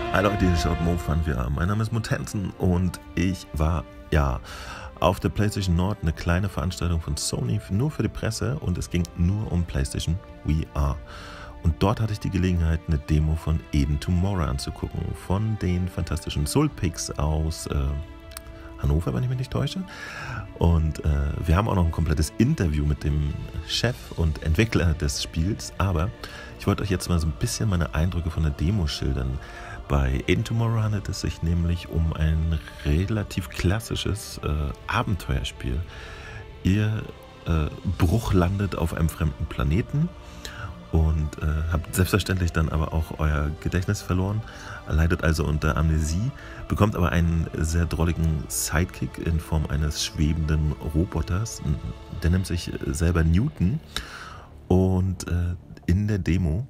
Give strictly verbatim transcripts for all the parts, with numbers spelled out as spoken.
Hi Leute, ihr schaut MoFunVR. Mein Name ist Motensen und ich war, ja, auf der PlayStation Nord eine kleine Veranstaltung von Sony, nur für die Presse, und es ging nur um PlayStation V R. Und dort hatte ich die Gelegenheit, eine Demo von Eden Tomorrow anzugucken, von den fantastischen Sulpics aus äh, Hannover, wenn ich mich nicht täusche. Und äh, wir haben auch noch ein komplettes Interview mit dem Chef und Entwickler des Spiels, aber ich wollte euch jetzt mal so ein bisschen meine Eindrücke von der Demo schildern. Bei Eden Tomorrow handelt es sich nämlich um ein relativ klassisches äh, Abenteuerspiel. Ihr äh, Bruch landet auf einem fremden Planeten und äh, habt selbstverständlich dann aber auch euer Gedächtnis verloren, leidet also unter Amnesie, bekommt aber einen sehr drolligen Sidekick in Form eines schwebenden Roboters, der nennt sich selber Newton, und äh, in der Demo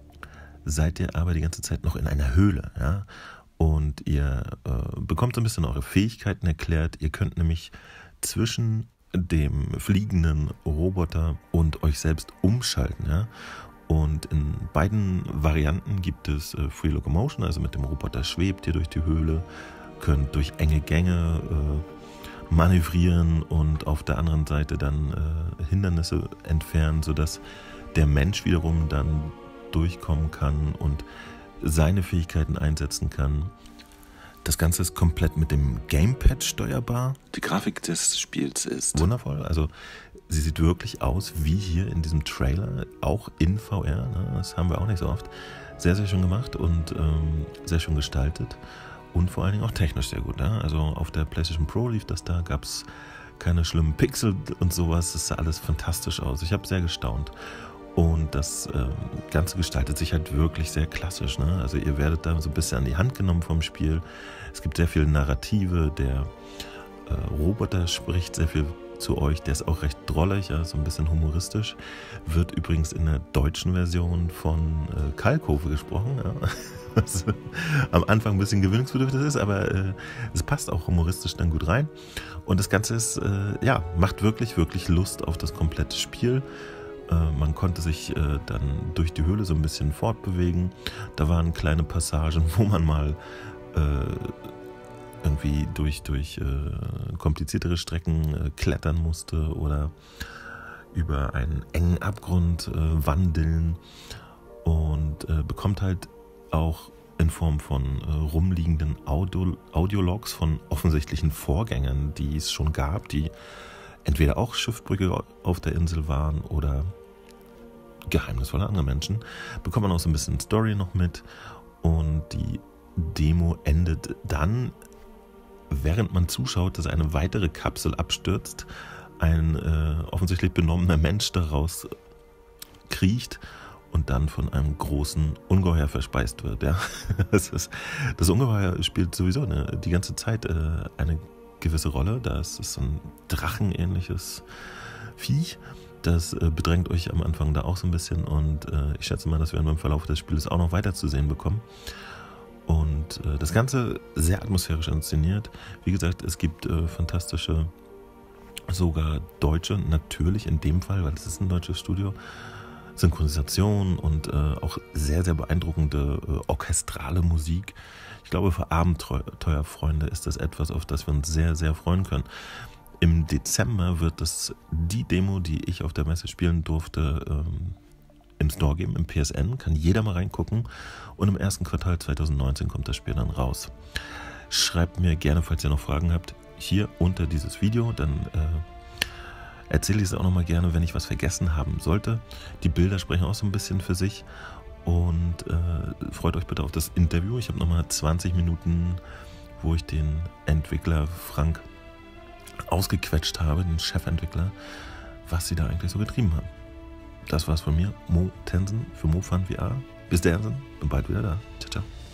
seid ihr aber die ganze Zeit noch in einer Höhle, ja, und ihr äh, bekommt so ein bisschen eure Fähigkeiten erklärt. Ihr könnt nämlich zwischen dem fliegenden Roboter und euch selbst umschalten, ja. Und in beiden Varianten gibt es äh, Free Locomotion, also mit dem Roboter schwebt ihr durch die Höhle, könnt durch enge Gänge äh, manövrieren und auf der anderen Seite dann äh, Hindernisse entfernen, sodass der Mensch wiederum dann durchkommen kann und seine Fähigkeiten einsetzen kann. Das Ganze ist komplett mit dem Gamepad steuerbar. Die Grafik des Spiels ist wundervoll. Also sie sieht wirklich aus wie hier in diesem Trailer, auch in V R. Ne? Das haben wir auch nicht so oft. Sehr, sehr schön gemacht und ähm, sehr schön gestaltet und vor allen Dingen auch technisch sehr gut. Ne? Also auf der PlayStation Pro lief das da, gab es keine schlimmen Pixel und sowas. Das sah alles fantastisch aus. Ich habe sehr gestaunt. Und das äh, Ganze gestaltet sich halt wirklich sehr klassisch. Ne? Also ihr werdet da so ein bisschen an die Hand genommen vom Spiel. Es gibt sehr viel Narrative. Der äh, Roboter spricht sehr viel zu euch. Der ist auch recht drollig, ja, so ein bisschen humoristisch. Wird übrigens in der deutschen Version von äh, Kalkofe gesprochen. Ja? Was am Anfang ein bisschen gewöhnungsbedürftig ist, aber äh, es passt auch humoristisch dann gut rein. Und das Ganze ist, äh, ja, macht wirklich, wirklich Lust auf das komplette Spiel. Man konnte sich äh, dann durch die Höhle so ein bisschen fortbewegen. Da waren kleine Passagen, wo man mal äh, irgendwie durch, durch äh, kompliziertere Strecken äh, klettern musste oder über einen engen Abgrund äh, wandeln, und äh, bekommt halt auch in Form von äh, rumliegenden Audio, Audiologs von offensichtlichen Vorgängern, die es schon gab, die entweder auch Schiffbrüche auf der Insel waren oder geheimnisvolle andere Menschen, bekommt man auch so ein bisschen Story noch mit, und die Demo endet dann, während man zuschaut, dass eine weitere Kapsel abstürzt, ein äh, offensichtlich benommener Mensch daraus kriecht und dann von einem großen Ungeheuer verspeist wird. Ja? Das, ist, das Ungeheuer spielt sowieso eine, die ganze Zeit äh, eine gewisse Rolle. Das ist so ein drachenähnliches Viech. Das äh, bedrängt euch am Anfang da auch so ein bisschen, und äh, ich schätze mal, dass wir im Verlauf des Spiels auch noch weiter zu sehen bekommen. Und äh, das Ganze sehr atmosphärisch inszeniert. Wie gesagt, es gibt äh, fantastische, sogar deutsche, natürlich in dem Fall, weil es ist ein deutsches Studio, Synchronisation und äh, auch sehr, sehr beeindruckende äh, orchestrale Musik. Ich glaube, für Abenteuerfreunde ist das etwas, auf das wir uns sehr, sehr freuen können. Im Dezember wird es die Demo, die ich auf der Messe spielen durfte, ähm, im Store geben, im P S N. Kann jeder mal reingucken. Und im ersten Quartal zwanzig neunzehn kommt das Spiel dann raus. Schreibt mir gerne, falls ihr noch Fragen habt, hier unter dieses Video. Dann äh, erzähle ich es auch nochmal gerne, wenn ich was vergessen haben sollte. Die Bilder sprechen auch so ein bisschen für sich. Und äh, freut euch bitte auf das Interview. Ich habe nochmal zwanzig Minuten, wo ich den Entwickler Frank ausgequetscht habe, den Chefentwickler, was sie da eigentlich so getrieben haben. Das war's von mir, Motensen für MoFunVR. Bis dann, bin bald wieder da. Ciao, ciao.